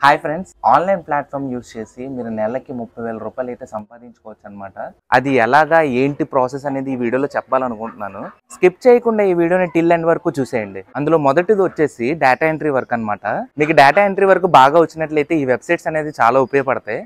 Hi friends, online platform use చేసి మీరు నెలకి 30,000 రూపాయలు అయితే సంపాదించుకోవచ్చు అనమాట. అది ఎలాగా ఏంటి ప్రాసెస్ అనేది ఈ వీడియోలో చెప్పాలనుకుంటున్నాను. స్కిప్ చేయకుండా ఈ వీడియోని టిల్ ఎండ్ వరకు చూసేయండి. అందులో మొదటిది వచ్చేసి డేటా ఎంట్రీ వర్క్ అనమాట. మీకు డేటా ఎంట్రీ వర్క్ బాగా వచ్చినట్లయితే ఈ వెబ్సైట్స్ అనేది చాలా ఉపయోగపడతాయి.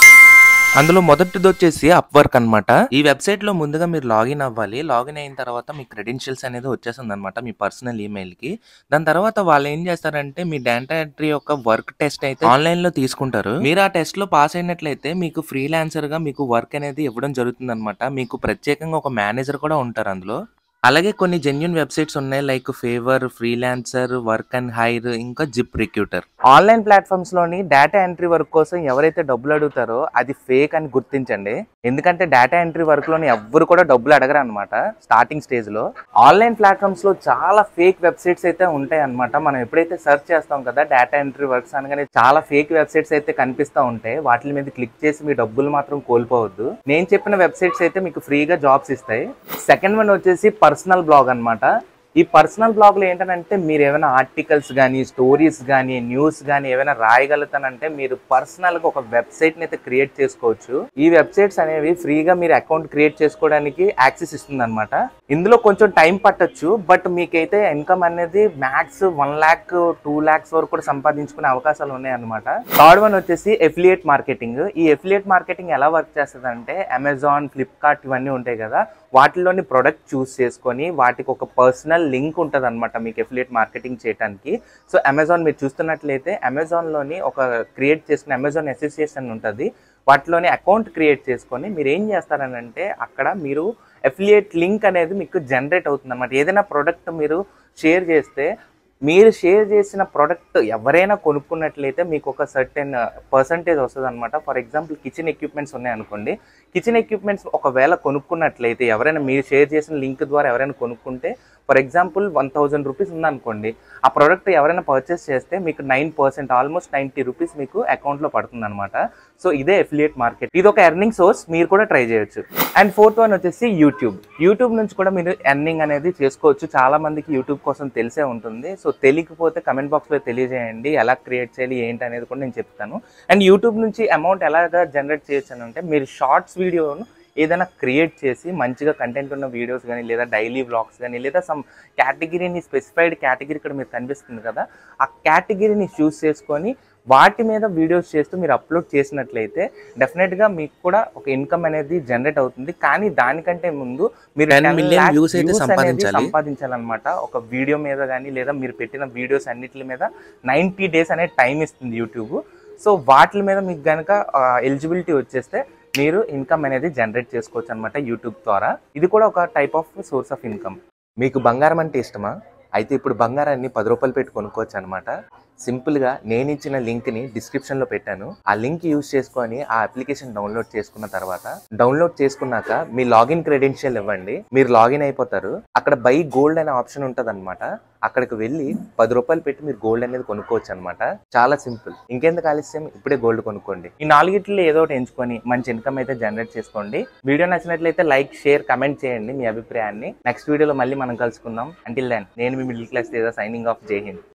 అందులో మొదటిది వచ్చేసి అప్వర్క్ అనమాట. ఈ వెబ్సైట్ లో ముందుగా మీరు లాగిన్ అవ్వాలి. లాగిన్ అయిన తర్వాత మీ క్రెడెన్షియల్స్ అనేది వచ్చేస్తుంది అనమాట మీ పర్సనల్ ఈమెయిల్ కి. దాని తర్వాత వాళ్ళు ఏం చేస్తారంటే మీ డేటా ఎంట్రీ యొక్క వర్క్ టెస్ట్ అయితే ఆన్లైన్ లో తీసుకుంటారు. మీరు ఆ టెస్ట్ లో పాస్ అయినట్లయితే మీకు ఫ్రీలాన్సర్ గా మీకు వర్క్ అనేది ఇవ్వడం జరుగుతుంది అనమాట. మీకు ప్రత్యేకంగా ఒక మేనేజర్ కూడా ఉంటారు అందులో. అలాగే కొన్ని జెన్యూన్ వెబ్సైట్స్ ఉన్నాయి like Fiverr, freelancer, work and hire, ఇంకా జిప్ రిక్రూటర్. ఆన్లైన్ ప్లాట్ఫామ్స్ లోని డేటా ఎంట్రీ వర్క్ కోసం ఎవరైతే డబ్బులు అడుగుతారో అది ఫేక్ అని గుర్తించండి. ఎందుకంటే డేటా ఎంట్రీ వర్క్ లోని ఎవ్వరు కూడా డబ్బులు అడగరు అనమాట. స్టార్టింగ్ స్టేజ్ లో ఆన్లైన్ ప్లాట్ఫామ్స్ లో చాలా ఫేక్ వెబ్సైట్స్ అయితే ఉంటాయి అనమాట. మనం ఎప్పుడైతే సెర్చ్ చేస్తాం కదా డేటా ఎంట్రీ వర్క్స్ అనగానే చాలా ఫేక్ వెబ్సైట్స్ అయితే కనిపిస్తూ ఉంటాయి. వాటి మీద క్లిక్ చేసి మీ డబ్బులు మాత్రం కోల్పోవద్దు. నేను చెప్పిన వెబ్సైట్స్ అయితే మీకు ఫ్రీగా జాబ్స్ ఇస్తాయి. సెకండ్ వన్ వచ్చేసి పర్సనల్ బ్లాగ్ అనమాట. ఈ పర్సనల్ బ్లాగ్లో ఏంటంటే మీరు ఏమైనా ఆర్టికల్స్ కానీ, స్టోరీస్ కానీ, న్యూస్ కానీ ఏమైనా రాయగలుగుతానంటే మీరు పర్సనల్గా ఒక వెబ్సైట్ని అయితే క్రియేట్ చేసుకోవచ్చు. ఈ వెబ్సైట్స్ అనేవి ఫ్రీగా మీరు అకౌంట్ క్రియేట్ చేసుకోవడానికి యాక్సెస్ ఇస్తుంది అనమాట. ఇందులో కొంచెం టైం పట్టొచ్చు, బట్ మీకైతే ఇన్కమ్ అనేది మ్యాక్స్ 1 lakh 2 lakhs వరకు కూడా సంపాదించుకునే అవకాశాలు ఉన్నాయన్నమాట. థర్డ్ వన్ వచ్చేసి ఎఫిలియేట్ మార్కెటింగ్. ఈ ఎఫిలియేట్ మార్కెటింగ్ ఎలా వర్క్ చేస్తుంది అంటే అమెజాన్, ఫ్లిప్కార్ట్ ఇవన్నీ ఉంటాయి కదా, వాటిలోని ప్రొడక్ట్ చూస్ చేసుకొని వాటికి ఒక పర్సనల్ లింక్ ఉంటుంది అనమాట మీకు ఎఫిలియేట్ మార్కెటింగ్ చేయడానికి. సో అమెజాన్ మీరు చూస్తున్నట్లయితే అమెజాన్లోని ఒక క్రియేట్ చేసుకుని అమెజాన్ అసోసియేషన్ ఉంటుంది. వాటిలోని అకౌంట్ క్రియేట్ చేసుకొని మీరు ఏం చేస్తారనంటే అక్కడ మీరు ఎఫిలియేట్ లింక్ అనేది మీకు జనరేట్ అవుతుంది అనమాట. ఏదైనా ప్రోడక్ట్ మీరు షేర్ చేస్తే మీరు షేర్ చేసిన ప్రోడక్ట్ ఎవరైనా కొనుక్కున్నట్లయితే మీకు ఒక సర్టెన్ పర్సంటేజ్ వస్తుంది అనమాట. ఫర్ ఎగ్జాంపుల్ కిచెన్ ఎక్విప్మెంట్స్ ఉన్నాయనుకోండి, కిచెన్ ఎక్విప్మెంట్స్ ఒకవేళ కొనుక్కున్నట్లయితే ఎవరైనా మీరు షేర్ చేసిన లింక్ ద్వారా ఎవరైనా కొనుక్కుంటే ఫర్ ఎగ్జాంపుల్ 1000 రూపీస్ ఉందనుకోండి, ఆ ప్రోడక్ట్ ఎవరైనా పర్చేస్ చేస్తే మీకు 9%, ఆల్మోస్ట్ 90 రూపీస్ మీకు అకౌంట్లో పడుతుంది అనమాట. సో ఇదే ఎఫిలియేట్ మార్కెట్. ఇది ఒక ఎర్నింగ్ సోర్స్, మీరు కూడా ట్రై చేయొచ్చు. అండ్ ఫోర్త్ వన్ వచ్చేసి యూట్యూబ్ నుంచి కూడా మీరు ఎర్నింగ్ అనేది చేసుకోవచ్చు. చాలా మందికి యూట్యూబ్ కోసం తెలిసే ఉంటుంది. సో తెలియకపోతే కమెంట్ బాక్స్లో తెలియజేయండి ఎలా క్రియేట్ చేయాలి ఏంటి అనేది కూడా నేను చెప్తాను. అండ్ యూట్యూబ్ నుంచి అమౌంట్ ఎలాగా జనరేట్ చేయొచ్చు అని అంటే మీరు షార్ట్స్ వీడియోను ఏదైనా క్రియేట్ చేసి మంచిగా కంటెంట్ ఉన్న వీడియోస్ కానీ, లేదా డైలీ వ్లాగ్స్ కానీ, లేదా సమ్ కేటగిరీని స్పెసిఫైడ్ కేటగిరీ ఇక్కడ మీరు కనిపిస్తుంది కదా, ఆ కేటగిరీని చూస్ చేసుకొని వాటి మీద వీడియోస్ చేస్తూ మీరు అప్లోడ్ చేసినట్లయితే డెఫినెట్గా మీకు కూడా ఒక ఇన్కమ్ అనేది జనరేట్ అవుతుంది. కానీ దానికంటే ముందు మీరు 10 million views అయితే సంపాదించాలన్నమాట ఒక వీడియో మీద కానీ, లేదా మీరు పెట్టిన వీడియోస్ అన్నిటి మీద 90 days అనేది టైం ఇస్తుంది యూట్యూబ్. సో వాటి మీద మీకు కనుక ఎలిజిబిలిటీ వచ్చేస్తే మీరు ఇన్కమ్ అనేది జనరేట్ చేసుకోవచ్చు అనమాట యూట్యూబ్ ద్వారా. ఇది కూడా ఒక type of source of income. మీకు బంగారం అంటే ఇష్టమా? అయితే ఇప్పుడు బంగారాన్ని 10 రూపాయలు పెట్టి కొనుక్కోవచ్చు అనమాట. సింపుల్గా నేను ఇచ్చిన లింక్ని డిస్క్రిప్షన్లో పెట్టాను. ఆ లింక్ యూజ్ చేసుకొని ఆ అప్లికేషన్ డౌన్లోడ్ చేసుకున్న తర్వాత, డౌన్లోడ్ చేసుకున్నాక మీ లాగిన్ క్రెడెన్షియల్ ఇవ్వండి. మీరు లాగిన్ అయిపోతారు. అక్కడ బై గోల్డ్ అనే ఆప్షన్ ఉంటుంది అనమాట. అక్కడికి వెళ్ళి 10 రూపాయలు పెట్టి మీరు గోల్డ్ అనేది కొనుక్కోవచ్చు అనమాట. చాలా సింపుల్. ఇంకెందుకు ఆలస్యం, ఇప్పుడే గోల్డ్ కొనుక్కోండి. ఈ 4 ఏదో ఒకటి ఎంచుకొని మంచి ఇన్కమ్ అయితే జనరేట్ చేసుకోండి. వీడియో నచ్చినట్లయితే లైక్, షేర్, కమెంట్ చేయండి మీ అభిప్రాయాన్ని. నెక్స్ట్ వీడియోలో మళ్ళీ మనం కలుసుకుందాం. అంటిల్ దెన్ నేను మీ middle class Teja signing off. జై హింద్.